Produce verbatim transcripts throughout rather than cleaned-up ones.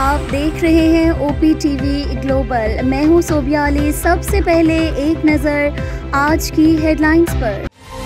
आप देख रहे हैं ओपी टीवी ग्लोबल। मैं हूं सोबिया अली। सबसे पहले एक नज़र आज की हेडलाइंस पर।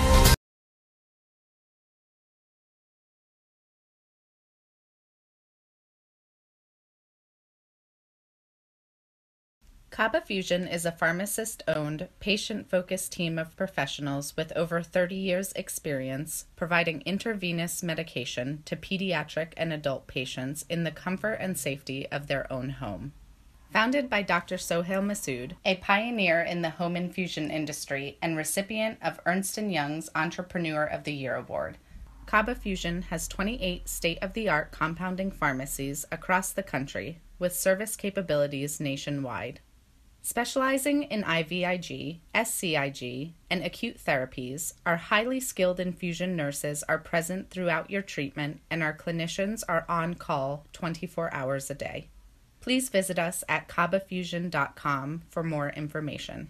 Kaba Fusion is a pharmacist-owned, patient-focused team of professionals with over thirty years experience providing intravenous medication to pediatric and adult patients in the comfort and safety of their own home. Founded by Doctor Sohail Masood, a pioneer in the home infusion industry and recipient of Ernst and Young's Entrepreneur of the Year Award, Kaba Fusion has twenty-eight state-of-the-art compounding pharmacies across the country with service capabilities nationwide. Specializing in I V I G, S C I G, and acute therapies, our highly skilled infusion nurses are present throughout your treatment and our clinicians are on call twenty-four hours a day. Please visit us at kaba fusion dot com for more information.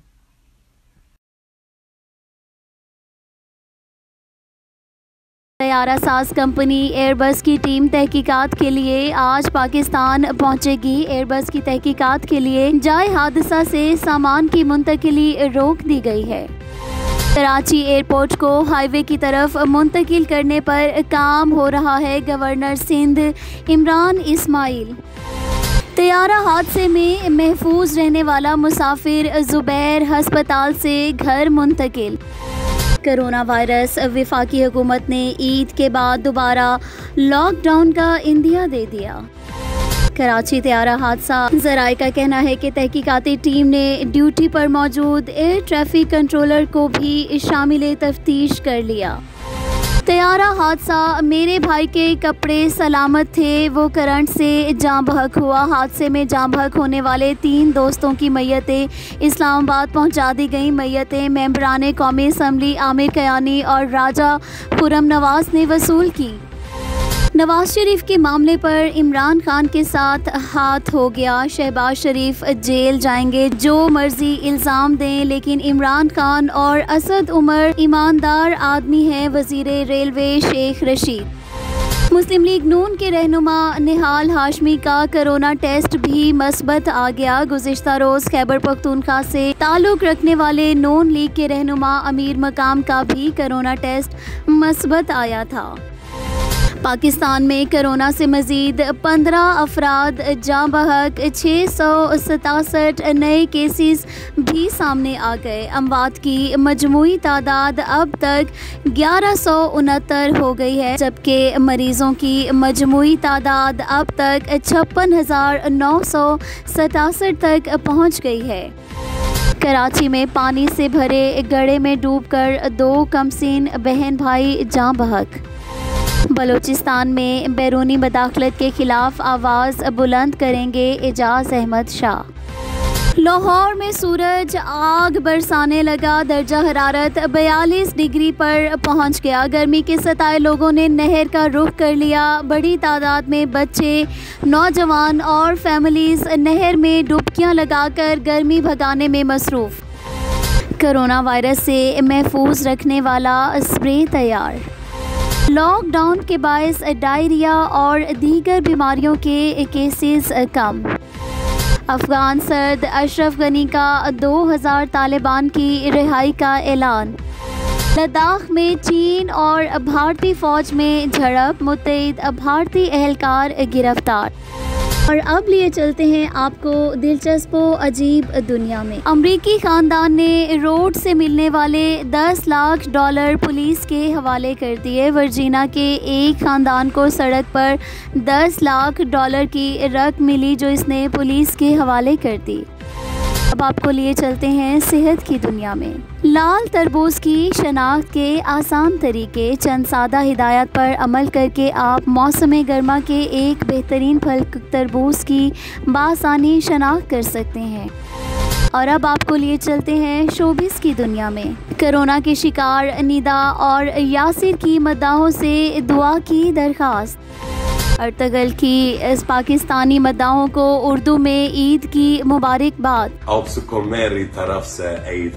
तैयारा साज company Airbus की team तहकीकात के लिए आज पाकिस्तान पहुंचेगी। Airbus की तहकीकात के लिए जाए हादसा से सामान की मुंतकिली रोक दी गई है। कराची एयरपोर्ट को हाईवे की तरफ मुंतकिल करने पर काम हो रहा है। गवर्नर सिंध इमरान इस्माइल। तैयारा हादसे में महफूज रहने वाला मुसाफिर जुबैर अस्पताल से घर मुंतकिल। कोरोना वायरस, वफाकी हुकूमत ने ईद के बाद दोबारा लॉकडाउन का इंदिया दे दिया। कराची तैयारा हादसा, ज़राए का कहना है कि तहकीकाती टीम ने ड्यूटी पर मौजूद एयर ट्रैफिक कंट्रोलर को भी शामिल तफ्तीश कर लिया। तैयारा हादसा, मेरे भाई के कपड़े सलामत थे, वो करंट से जाँ बहक हुआ। हादसे में जाँ बहक होने वाले तीन दोस्तों की मैयतें इस्लामाबाद पहुंचा दी गईं। मैयतें मेंबरान कौमी असम्बली आमिर कयानी और राजा खुरम नवाज ने वसूल की। नवाज शरीफ के मामले पर इमरान खान के साथ हाथ हो गया। शहबाज शरीफ जेल जाएंगे, जो मर्जी इल्ज़ाम दें, लेकिन इमरान खान और असद उमर ईमानदार आदमी हैं। वज़ीर रेलवे शेख रशीद। मुस्लिम लीग नून के रहनुमा निहाल हाशमी का कोरोना टेस्ट भी मस्बत आ गया। गुज़िश्ता रोज़ खैबर पख्तूनख्वा से ताल्लुक़ रखने वाले नून लीग के रहनुमा अमीर मकाम का भी कोरोना टेस्ट मस्बत आया था। पाकिस्तान में कोरोना से मज़ीद पंद्रह अफराद जाँ बहक, छः सौ सतासठ नए केसेस भी सामने आ गए। अमवात की मजमूई तादाद अब तक ग्यारह सौ उनहत्तर हो गई है, जबकि मरीज़ों की मजमूई तादाद अब तक छप्पन हज़ार नौ सौ सतासठ तक पहुँच गई है। कराची में पानी से भरे गड्ढे में डूबकर दो कमसीन बहन भाई जाँ बहक। बलूचिस्तान में बैरूनी मदाखलत के खिलाफ आवाज़ बुलंद करेंगे एजाज अहमद शाह। लाहौर में सूरज आग बरसाने लगा। दर्जा हरारत बयालीस डिग्री पर पहुंच गया। गर्मी के सताए लोगों ने नहर का रुख कर लिया। बड़ी तादाद में बच्चे, नौजवान और फैमिलीज नहर में डुबकियां लगाकर गर्मी भगाने में मसरूफ़। कोरोना वायरस से महफूज रखने वाला स्प्रे तैयार। लॉकडाउन के बायस डायरिया और दीगर बीमारियों के केसेस कम। अफगान सदर अशरफ गनी का दो हज़ार तालिबान की रिहाई का ऐलान। लद्दाख में चीन और भारतीय फौज में झड़प, मुत्तहिद भारतीय एहलकार गिरफ्तार। और अब लिए चलते हैं आपको दिलचस्प अजीब दुनिया में। अमरीकी खानदान ने रोड से मिलने वाले दस लाख डॉलर पुलिस के हवाले कर दिए। वर्जीनिया के एक खानदान को सड़क पर दस लाख डॉलर की रकम मिली, जो इसने पुलिस के हवाले कर दी। अब आपको लिए चलते हैं सेहत की दुनिया में। लाल तरबूज की शनाख्त के आसान तरीके। चंद सादा हिदायत पर अमल करके आप मौसम गर्मा के एक बेहतरीन फल तरबूज की बासानी शनाख्त कर सकते हैं। और अब आपको लिए चलते हैं शोबिस की दुनिया में। कोरोना के शिकार निदा और यासिर की मद्दाहों से दुआ की दरख्वास्त। अर्तगल की इस पाकिस्तानी मद्दाहों को उर्दू में ईद की मुबारकबाद। आपको मेरी तरफ से ईद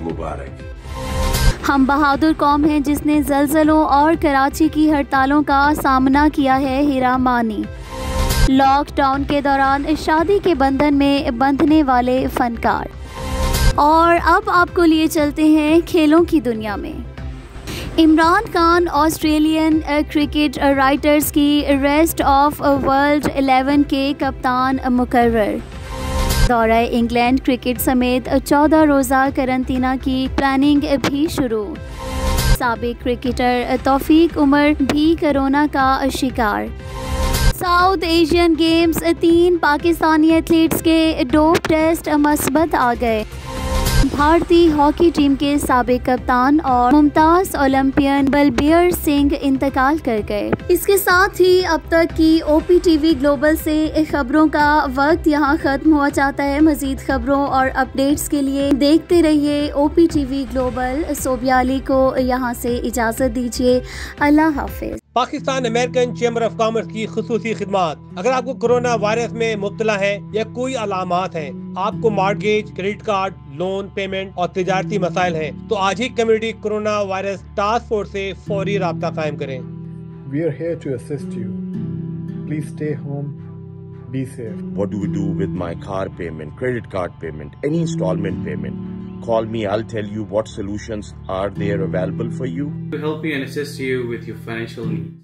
मुबारक। हम बहादुर कौम हैं जिसने जलजलों और कराची की हड़तालों का सामना किया है। हीरा मानी। लॉकडाउन के दौरान शादी के बंधन में बंधने वाले फनकार। और अब आपको लिए चलते हैं खेलों की दुनिया में। Imran Khan Australian cricket writers की रेस्ट ऑफ वर्ल्ड इलेवन के कप्तान मुकर्रर। दौरा इंग्लैंड क्रिकेट समेत चौदह रोज़ा करंतना की प्लानिंग भी शुरू। साबिक क्रिकेटर तौफीक उमर भी कोरोना का शिकार। साउथ एशियन गेम्स, तीन पाकिस्तानी एथलीट्स के डोप टेस्ट मस्बत आ गए। भारतीय हॉकी टीम के साबिक कप्तान और मुमताज़ ओलंपियन बलबीर सिंह इंतकाल कर गए। इसके साथ ही अब तक की ओपीटीवी ग्लोबल से खबरों का वक्त यहाँ खत्म हुआ चाहता है। मजीद खबरों और अपडेट्स के लिए देखते रहिए ओपीटीवी ग्लोबल। सोबियाली को यहाँ से इजाज़त दीजिए। अल्लाह हाफिज। Pakistan American chamber of commerce की खुसूसी खिदमात। अगर आपको कोरोना वायरस में मुब्तला है या कोई अलामात हैं, आपको mortgage, credit card, loan payment और तिजारती मसाइल हैं, तो आज ही community corona virus task force से फौरी राब्ता कायम करें। We are here to assist you. Please stay home. Be safe. What do we do with my car payment, credit card payment, any installment payment? Call me, I'll tell you what solutions are there available for you. To help you and assist you with your financial needs.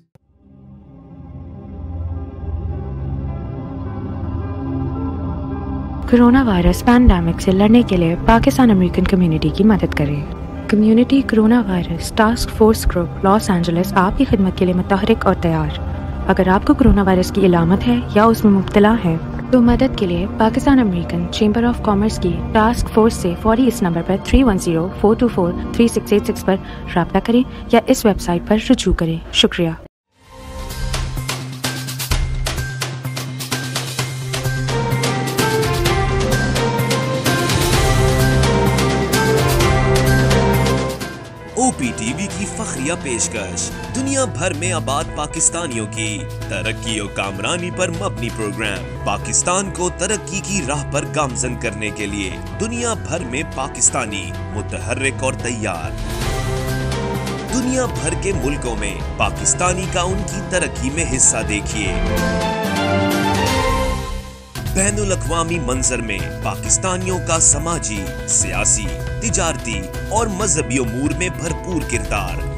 Corona virus pandemic से लड़ने के लिए Pakistan American community की मदद करें। Community corona virus task force group Los Angeles आपकी खिदमत के लिए मुतहरिक और तैयार। अगर आपको कोरोना वायरस की इलामत है या उसमें मुब्तला है तो मदद के लिए Pakistan American chamber of commerce की टास्क फोर्स से फौरी इस नंबर पर three one zero four two four three six eight six पर राब्ता करें या इस वेबसाइट पर रुजू करें। शुक्रिया। ओपीटीवी की फखरिया पेशकश दुनिया भर में आबाद पाकिस्तानियों की तरक्की और कामरानी पर मबनी प्रोग्राम। पाकिस्तान को तरक्की की राह पर गामजन करने के लिए दुनिया भर में पाकिस्तानी मुतहर्रिक और तैयार। दुनिया भर के मुल्कों में पाकिस्तानी का उनकी तरक्की में हिस्सा देखिए। बैनुल अक़वामी मंजर में पाकिस्तानियों का समाजी, सियासी, तिजारती और मजहबी उमूर में भरपूर किरदार।